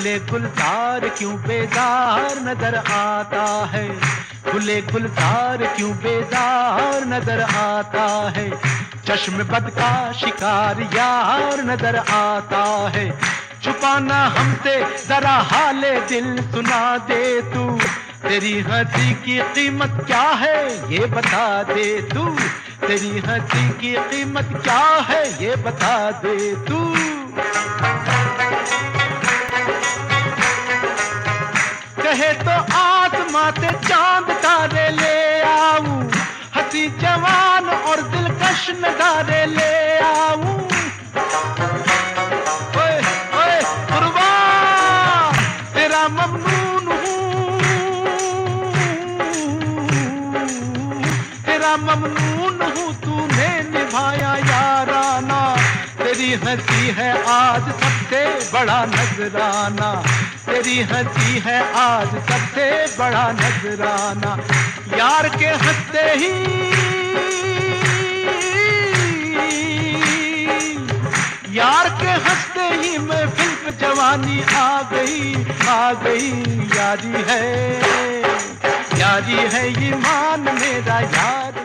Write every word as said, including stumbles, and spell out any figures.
गुले गुलजार क्यों बेजार नजर आता है, गुले गुलजार क्यों बेजार नजर आता है, चश्म बद का शिकार यार नजर आता है। छुपाना हमसे जरा हाले दिल सुना दे तू, तेरी हंसी की कीमत क्या है ये बता दे तू, तेरी हंसी की कीमत क्या है ये बता दे तू। कहे तो आसमां से चांद तारे ले आऊं, हंसी जवान और दिलकश नजारे ले आऊं। ओए ओए कुर्बान तेरा ममनून हूँ, तेरा ममनून हूँ, तूने निभाया याराना, तेरी हंसी है आज सबसे बड़ा नजराना, तेरी हंसी है आज सबसे बड़ा नजराना। यार के हंसते ही, यार के हंसते ही महफिल पे जवानी आ गई, आ गई। यारी है, यारी है ईमान मेरा यार।